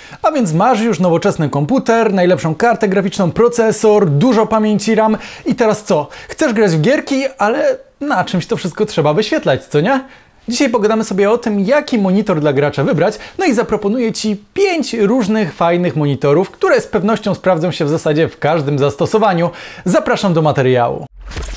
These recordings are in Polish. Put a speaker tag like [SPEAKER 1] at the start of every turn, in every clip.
[SPEAKER 1] A więc masz już nowoczesny komputer, najlepszą kartę graficzną, procesor, dużo pamięci RAM i teraz co? Chcesz grać w gierki, ale na czymś to wszystko trzeba wyświetlać, co nie? Dzisiaj pogadamy sobie o tym, jaki monitor dla gracza wybrać, no i zaproponuję Ci 5 różnych fajnych monitorów, które z pewnością sprawdzą się w zasadzie w każdym zastosowaniu. Zapraszam do materiału.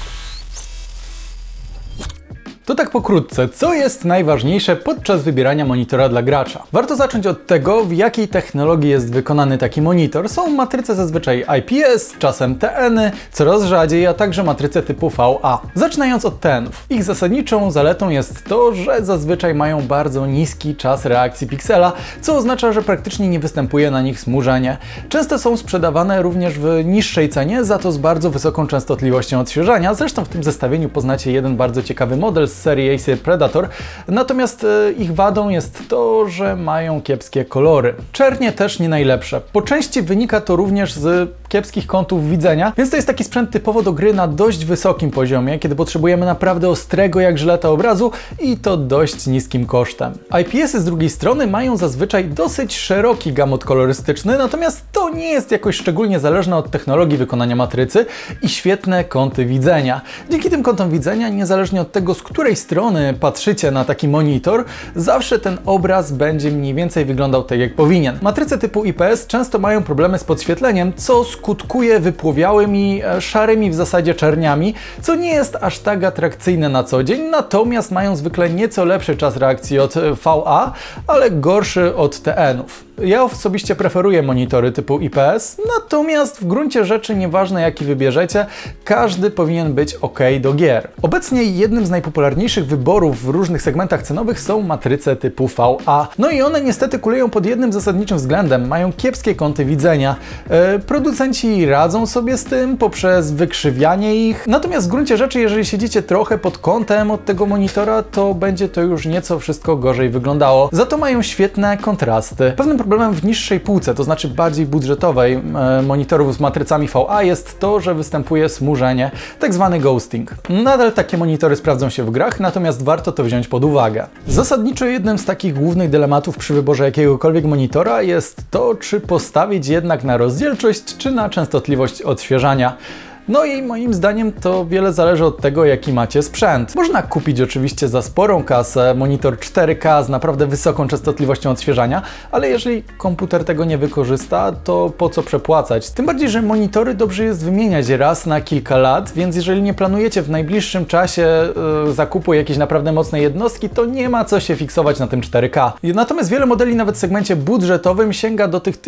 [SPEAKER 1] To tak pokrótce, co jest najważniejsze podczas wybierania monitora dla gracza? Warto zacząć od tego, w jakiej technologii jest wykonany taki monitor. Są matryce zazwyczaj IPS, czasem TN-y, coraz rzadziej, a także matryce typu VA. Zaczynając od TN-ów. Ich zasadniczą zaletą jest to, że zazwyczaj mają bardzo niski czas reakcji piksela, co oznacza, że praktycznie nie występuje na nich smużenie. Często są sprzedawane również w niższej cenie, za to z bardzo wysoką częstotliwością odświeżania. Zresztą w tym zestawieniu poznacie jeden bardzo ciekawy model z serii Acer Predator, natomiast ich wadą jest to, że mają kiepskie kolory. Czernie też nie najlepsze. Po części wynika to również z kiepskich kątów widzenia, więc to jest taki sprzęt typowo do gry na dość wysokim poziomie, kiedy potrzebujemy naprawdę ostrego jak żyleta obrazu i to dość niskim kosztem. IPS-y z drugiej strony mają zazwyczaj dosyć szeroki gamut kolorystyczny, natomiast to nie jest jakoś szczególnie zależne od technologii wykonania matrycy i świetne kąty widzenia. Dzięki tym kątom widzenia, niezależnie od tego, z której strony patrzycie na taki monitor, zawsze ten obraz będzie mniej więcej wyglądał tak, jak powinien. Matryce typu IPS często mają problemy z podświetleniem, co skutkuje wypłowiałymi, szarymi w zasadzie czerniami, co nie jest aż tak atrakcyjne na co dzień, natomiast mają zwykle nieco lepszy czas reakcji od VA, ale gorszy od TN-ów. Ja osobiście preferuję monitory typu IPS, natomiast w gruncie rzeczy nieważne jaki wybierzecie, każdy powinien być ok do gier. Obecnie jednym z najpopularniejszych wyborów w różnych segmentach cenowych są matryce typu VA. No i one niestety kuleją pod jednym zasadniczym względem, mają kiepskie kąty widzenia. Producenci radzą sobie z tym poprzez wykrzywianie ich, natomiast w gruncie rzeczy, jeżeli siedzicie trochę pod kątem od tego monitora, to będzie to już nieco wszystko gorzej wyglądało. Za to mają świetne kontrasty. Pewnym problemem w niższej półce, to znaczy bardziej budżetowej monitorów z matrycami VA jest to, że występuje smużenie, tak zwany ghosting. Nadal takie monitory sprawdzą się w grach, natomiast warto to wziąć pod uwagę. Zasadniczo jednym z takich głównych dylematów przy wyborze jakiegokolwiek monitora jest to, czy postawić jednak na rozdzielczość, czy na częstotliwość odświeżania. No i moim zdaniem to wiele zależy od tego, jaki macie sprzęt. Można kupić oczywiście za sporą kasę monitor 4K z naprawdę wysoką częstotliwością odświeżania, ale jeżeli komputer tego nie wykorzysta, to po co przepłacać? Tym bardziej, że monitory dobrze jest wymieniać raz na kilka lat, więc jeżeli nie planujecie w najbliższym czasie zakupu jakiejś naprawdę mocnej jednostki, to nie ma co się fiksować na tym 4K. Natomiast wiele modeli nawet w segmencie budżetowym sięga do tych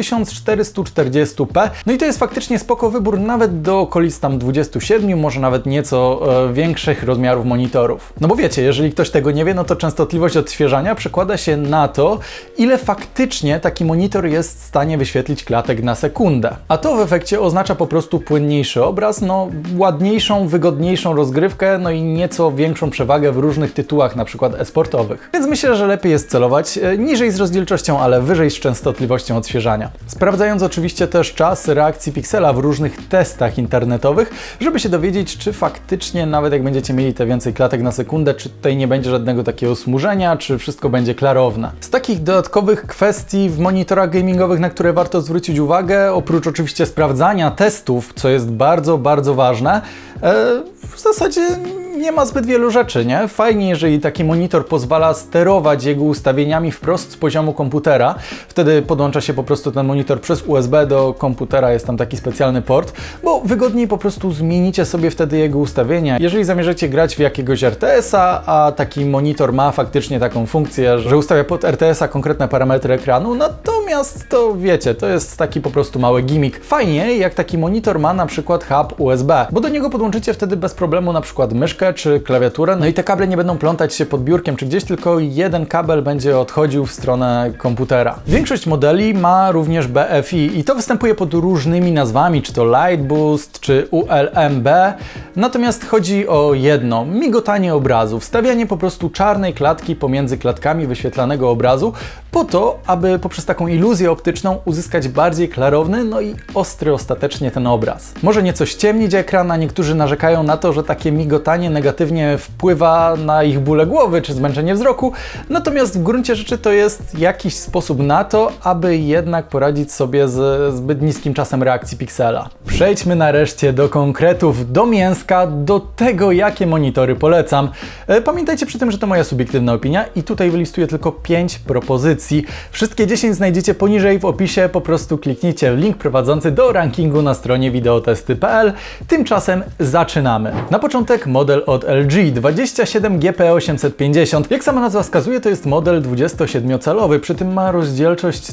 [SPEAKER 1] 1440p, no i to jest faktycznie spoko wybór nawet do okolic tam 27, może nawet nieco większych rozmiarów monitorów. No bo wiecie, jeżeli ktoś tego nie wie, no to częstotliwość odświeżania przekłada się na to, ile faktycznie taki monitor jest w stanie wyświetlić klatek na sekundę. A to w efekcie oznacza po prostu płynniejszy obraz, no ładniejszą, wygodniejszą rozgrywkę, no i nieco większą przewagę w różnych tytułach, na przykład e-sportowych. Więc myślę, że lepiej jest celować niżej z rozdzielczością, ale wyżej z częstotliwością odświeżania. Sprawdzając oczywiście też czas reakcji piksela w różnych testach internetowych, żeby się dowiedzieć, czy faktycznie nawet jak będziecie mieli te więcej klatek na sekundę, czy tutaj nie będzie żadnego takiego smużenia, czy wszystko będzie klarowne. Z takich dodatkowych kwestii w monitorach gamingowych, na które warto zwrócić uwagę, oprócz oczywiście sprawdzania testów, co jest bardzo, bardzo ważne, w zasadzie nie ma zbyt wielu rzeczy, nie? Fajnie, jeżeli taki monitor pozwala sterować jego ustawieniami wprost z poziomu komputera. Wtedy podłącza się po prostu ten monitor przez USB do komputera, jest tam taki specjalny port, bo wygodniej po prostu zmienicie sobie wtedy jego ustawienia. Jeżeli zamierzacie grać w jakiegoś RTS-a, a taki monitor ma faktycznie taką funkcję, że ustawia pod RTS-a konkretne parametry ekranu, natomiast to wiecie, to jest taki po prostu mały gimmick. Fajnie, jak taki monitor ma na przykład hub USB, bo do niego podłączycie wtedy bez problemu na przykład myszkę czy klawiaturę, no i te kable nie będą plątać się pod biurkiem czy gdzieś, tylko jeden kabel będzie odchodził w stronę komputera. Większość modeli ma również BFI i to występuje pod różnymi nazwami, czy to Light Boost, czy ULMB, natomiast chodzi o jedno, migotanie obrazu, wstawianie po prostu czarnej klatki pomiędzy klatkami wyświetlanego obrazu, po to, aby poprzez taką iluzję optyczną uzyskać bardziej klarowny, no i ostry ostatecznie ten obraz. Może nieco ściemnić ekran, a niektórzy narzekają na to, że takie migotanie negatywnie wpływa na ich bóle głowy czy zmęczenie wzroku, natomiast w gruncie rzeczy to jest jakiś sposób na to, aby jednak poradzić sobie z zbyt niskim czasem reakcji piksela. Przejdźmy nareszcie do konkretów, do mięska, do tego, jakie monitory polecam. Pamiętajcie przy tym, że to moja subiektywna opinia i tutaj wylistuję tylko 5 propozycji. Wszystkie 10 znajdziecie poniżej w opisie, po prostu kliknijcie w link prowadzący do rankingu na stronie wideotesty.pl. Tymczasem zaczynamy. Na początek model od LG 27GP850. Jak sama nazwa wskazuje, to jest model 27-calowy, przy tym ma rozdzielczość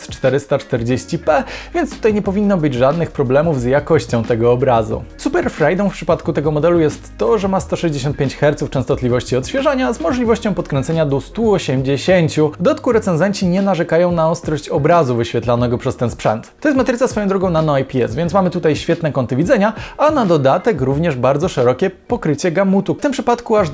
[SPEAKER 1] 1440p, więc tutaj nie powinno być żadnych problemów z jakością tego obrazu. Super frajdą w przypadku tego modelu jest to, że ma 165 Hz częstotliwości odświeżania z możliwością podkręcenia do 180. W dodatku recenzenci nie narzekają na ostrość obrazu wyświetlanego przez ten sprzęt. To jest matryca swoją drogą nano IPS, więc mamy tutaj świetne kąty widzenia, a na dodatek również bardzo szerokie pokrycie gamutu. W tym przypadku aż do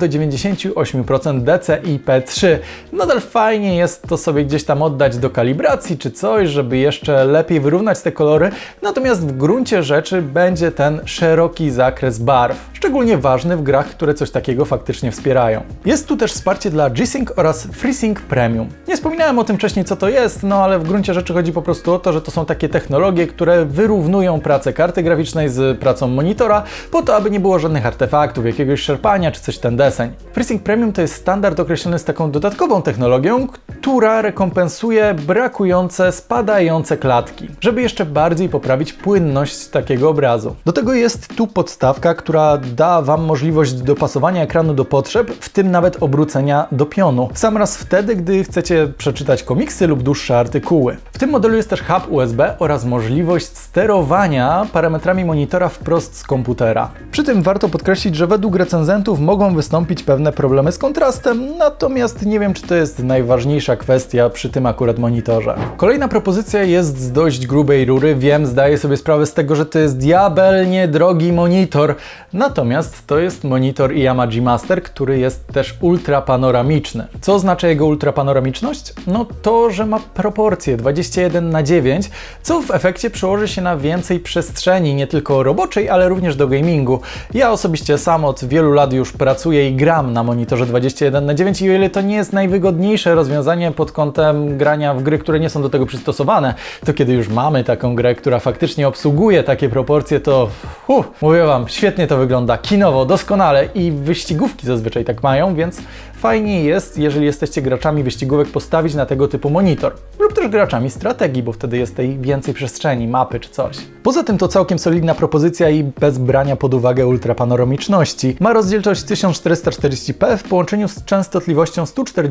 [SPEAKER 1] 98% DCI-P3. Nadal fajnie jest to sobie gdzieś tam oddać do kalibracji czy coś, żeby jeszcze lepiej wyrównać te kolory, natomiast w gruncie rzeczy będzie ten szeroki zakres barw, szczególnie ważny w grach, które coś takiego faktycznie wspierają. Jest tu też wsparcie dla G-Sync oraz FreeSync Premium. Nie wspominałem o tym wcześniej, co to jest, no ale w gruncie rzeczy chodzi po prostu o to, że to są takie technologie, które wyrównują pracę karty graficznej z pracą monitora, po to, aby nie było żadnych artefaktów, jakiegoś szarpania czy coś ten deseń. FreeSync Premium to jest standard określony z taką dodatkową technologią, która rekompensuje brakujące, spadające klatki, żeby jeszcze bardziej poprawić płynność takiego obrazu. Do tego jest tu podstawka, która da Wam możliwość dopasowania ekranu do potrzeb, w tym nawet obrócenia do pionu. W sam raz wtedy, gdy chcecie przeczytać komiksy lub dłuższe artykuły. W tym modelu jest też hub USB oraz możliwość sterowania parametrami monitora wprost z komputera. Przy tym warto podkreślić, że według recenzentów mogą wystąpić pewne problemy z kontrastem, natomiast nie wiem, czy to jest najważniejsza kwestia przy tym akurat monitorze. Kolejna propozycja jest z dość grubej rury. Wiem, zdaję sobie sprawę z tego, że to jest diabelnie drogi monitor, natomiast to jest monitor Yamaha G-Master, który jest też ultrapanoramiczny. Co oznacza jego ultrapanoramiczność? No to, że ma proporcje 21:9, co w efekcie przełoży się na więcej przestrzeni, nie tylko roboczej, ale również do gamingu. Ja osobiście sam od wielu lat już pracuję i gram na monitorze 21:9 i o ile to nie jest najwygodniejsze rozwiązanie pod kątem grania w gry, które nie są do tego przystosowane, to kiedy już mamy taką grę, która faktycznie obsługuje takie proporcje, to mówię Wam, świetnie to wygląda, kinowo, doskonale i wyścigówki zazwyczaj tak mają, więc fajnie jest, jeżeli jesteście graczami wyścigówek, postawić na tego typu monitor. Lub też graczami strategii, bo wtedy jest tej więcej przestrzeni, mapy czy coś. Poza tym to całkiem solidna propozycja i bez brania pod uwagę ultrapanoramiczności. Ma rozdzielczość 1440p w połączeniu z częstotliwością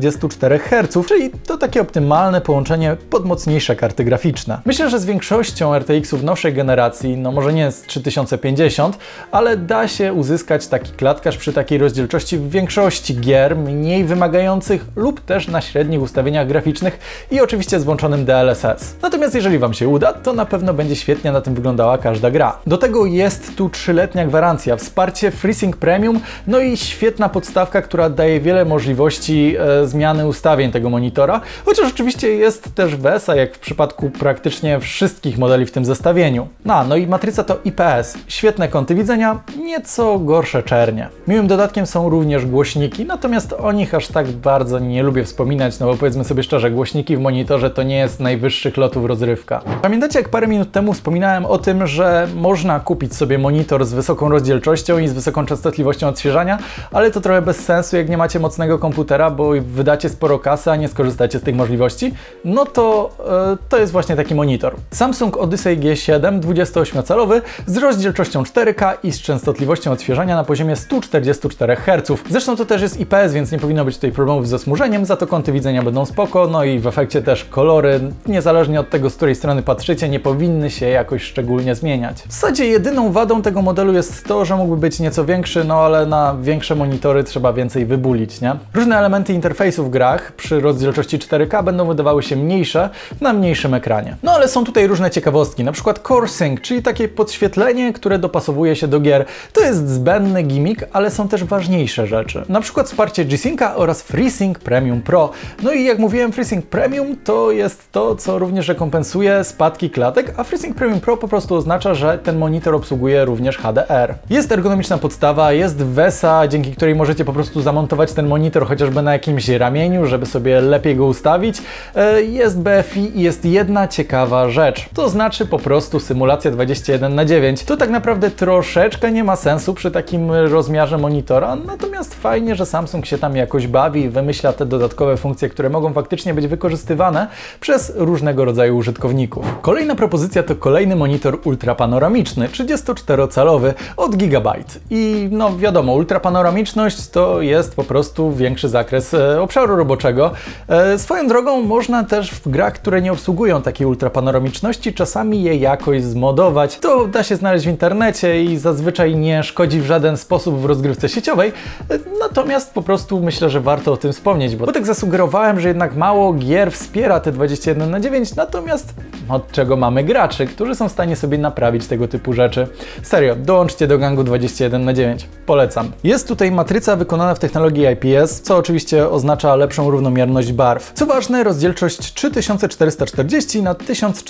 [SPEAKER 1] 144 Hz, czyli to takie optymalne połączenie pod mocniejsze karty graficzne. Myślę, że z większością RTX-ów nowszej generacji, no może nie z 3050, ale da się uzyskać taki klatkarz przy takiej rozdzielczości w większości gier, mniej wymagających lub też na średnich ustawieniach graficznych i oczywiście z włączonym DLSS. Natomiast jeżeli Wam się uda, to na pewno będzie świetnie na tym wyglądała każda gra. Do tego jest tu 3-letnia gwarancja, wsparcie FreeSync Premium, no i świetna podstawka, która daje wiele możliwości zmiany ustawień tego monitora, chociaż oczywiście jest też VESA, jak w przypadku praktycznie wszystkich modeli w tym zestawieniu. No i matryca to IPS, świetne kąty widzenia, nieco gorsze czernie. Miłym dodatkiem są również głośniki, natomiast o nich aż tak bardzo nie lubię wspominać, no bo powiedzmy sobie szczerze, głośniki w monitorze to nie jest najwyższych lotów rozrywka. Pamiętacie, jak parę minut temu wspominałem o tym, że można kupić sobie monitor z wysoką rozdzielczością i z wysoką częstotliwością odświeżania, ale to trochę bez sensu, jak nie macie mocnego komputera, bo wydacie sporo kasy, a nie skorzystacie z tych możliwości, no to to jest właśnie taki monitor. Samsung Odyssey G7 28-calowy z rozdzielczością 4K i z częstotliwością odświeżania na poziomie 144 Hz. Zresztą to też jest IPS, więc nie powinno być tutaj problemów ze smurzeniem, za to kąty widzenia będą spoko, no i w efekcie też kolory, niezależnie od tego, z której strony patrzycie, nie powinny się jakoś szczególnie zmieniać. W zasadzie jedyną wadą tego modelu jest to, że mógłby być nieco większy, no ale na większe monitory trzeba więcej wybulić, nie? Różne elementy interfejsu w grach przy rozdzielczości 4K będą wydawały się mniejsze na mniejszym ekranie. No ale są tutaj różne ciekawostki, na przykład Core Sync, czyli takie podświetlenie, które dopasowuje się do gier. To jest zbędny gimmick, ale są też ważniejsze rzeczy. Na przykład wsparcie G-Sync FreeSynca oraz FreeSync Premium Pro. No i jak mówiłem, FreeSync Premium to jest to, co również rekompensuje spadki klatek, a FreeSync Premium Pro po prostu oznacza, że ten monitor obsługuje również HDR. Jest ergonomiczna podstawa, jest VESA, dzięki której możecie po prostu zamontować ten monitor chociażby na jakimś ramieniu, żeby sobie lepiej go ustawić. Jest BFI i jest jedna ciekawa rzecz. To znaczy po prostu symulacja 21:9. To tak naprawdę troszeczkę nie ma sensu przy takim rozmiarze monitora, natomiast fajnie, że Samsung się tam jakoś bawi i wymyśla te dodatkowe funkcje, które mogą faktycznie być wykorzystywane przez różnego rodzaju użytkowników. Kolejna propozycja to kolejny monitor ultrapanoramiczny, 34-calowy od Gigabyte. I no wiadomo, ultrapanoramiczność to jest po prostu większy zakres obszaru roboczego. Swoją drogą można też w grach, które nie obsługują takiej ultrapanoramiczności, czasami je jakoś zmodować. To da się znaleźć w internecie i zazwyczaj nie szkodzi w żaden sposób w rozgrywce sieciowej, natomiast po prostu myślę, że warto o tym wspomnieć, bo tak zasugerowałem, że jednak mało gier wspiera te 21:9, natomiast od czego mamy graczy, którzy są w stanie sobie naprawić tego typu rzeczy. Serio, dołączcie do gangu 21:9. Polecam. Jest tutaj matryca wykonana w technologii IPS, co oczywiście oznacza lepszą równomierność barw. Co ważne, rozdzielczość 3440 na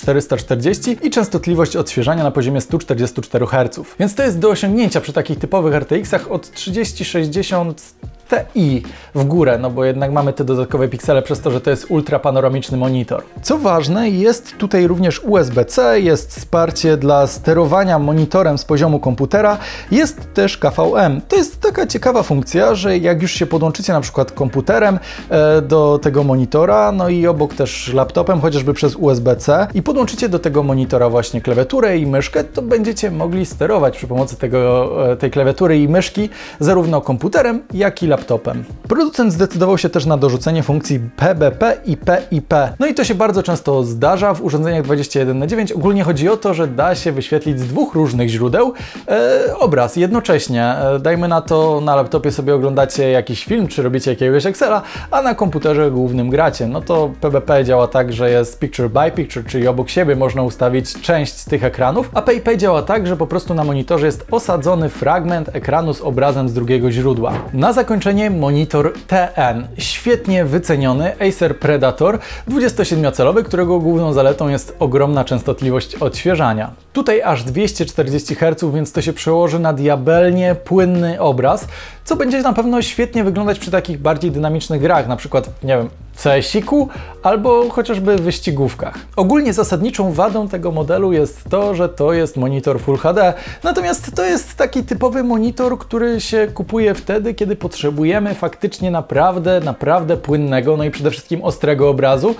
[SPEAKER 1] 1440 i częstotliwość odświeżania na poziomie 144 Hz. Więc to jest do osiągnięcia przy takich typowych RTX-ach od 3060 Ti w górę, no bo jednak mamy te dodatkowe piksele przez to, że to jest ultrapanoramiczny monitor. Co ważne, jest tutaj również USB-C, jest wsparcie dla sterowania monitorem z poziomu komputera, jest też KVM. To jest taka ciekawa funkcja, że jak już się podłączycie na przykład komputerem do tego monitora, no i obok też laptopem, chociażby przez USB-C i podłączycie do tego monitora właśnie klawiaturę i myszkę, to będziecie mogli sterować przy pomocy tej klawiatury i myszki zarówno komputerem, jak i laptopem. Producent zdecydował się też na dorzucenie funkcji PBP i PIP. No i to się bardzo często zdarza w urządzeniach 21:9. Ogólnie chodzi o to, że da się wyświetlić z dwóch różnych źródeł obraz jednocześnie. Dajmy na to, na laptopie sobie oglądacie jakiś film, czy robicie jakiegoś Excela, a na komputerze głównym gracie. No to PBP działa tak, że jest picture by picture, czyli obok siebie można ustawić część z tych ekranów, a PIP działa tak, że po prostu na monitorze jest osadzony fragment ekranu z obrazem z drugiego źródła. Na zakończenie monitor TN, świetnie wyceniony Acer Predator 27-calowy, którego główną zaletą jest ogromna częstotliwość odświeżania. Tutaj aż 240 Hz, więc to się przełoży na diabelnie płynny obraz, co będzie na pewno świetnie wyglądać przy takich bardziej dynamicznych grach, na przykład, nie wiem, w CS-iku albo chociażby w wyścigówkach. Ogólnie zasadniczą wadą tego modelu jest to, że to jest monitor Full HD, natomiast to jest taki typowy monitor, który się kupuje wtedy, kiedy potrzebujemy faktycznie naprawdę płynnego, no i przede wszystkim ostrego obrazu,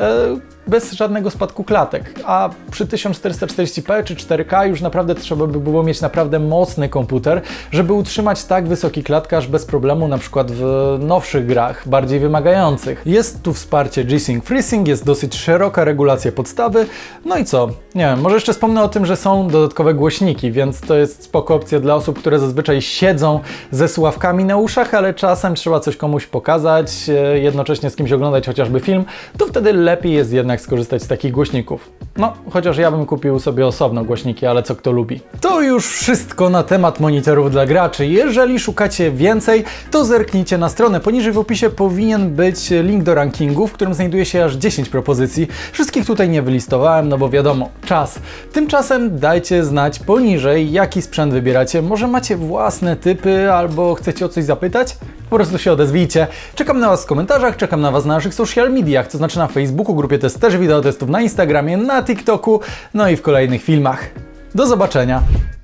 [SPEAKER 1] bez żadnego spadku klatek, a przy 1440p czy 4K już naprawdę trzeba by było mieć naprawdę mocny komputer, żeby utrzymać tak wysoki klatkarz bez problemu, na przykład w nowszych grach, bardziej wymagających. Jest tu wsparcie G-Sync FreeSync, jest dosyć szeroka regulacja podstawy, no i co? Nie wiem, może jeszcze wspomnę o tym, że są dodatkowe głośniki, więc to jest spoko opcja dla osób, które zazwyczaj siedzą ze słuchawkami na uszach, ale czasem trzeba coś komuś pokazać, jednocześnie z kimś oglądać chociażby film, to wtedy lepiej jest jednak skorzystać z takich głośników. No, chociaż ja bym kupił sobie osobno głośniki, ale co kto lubi. To już wszystko na temat monitorów dla graczy. Jeżeli szukacie więcej, to zerknijcie na stronę. Poniżej w opisie powinien być link do rankingu, w którym znajduje się aż 10 propozycji. Wszystkich tutaj nie wylistowałem, no bo wiadomo, czas. Tymczasem dajcie znać poniżej, jaki sprzęt wybieracie. Może macie własne typy, albo chcecie o coś zapytać? Po prostu się odezwijcie. Czekam na Was w komentarzach, czekam na Was na naszych social mediach, to znaczy na Facebooku, grupie Test też wideo testów, na Instagramie, na TikToku, no i w kolejnych filmach. Do zobaczenia!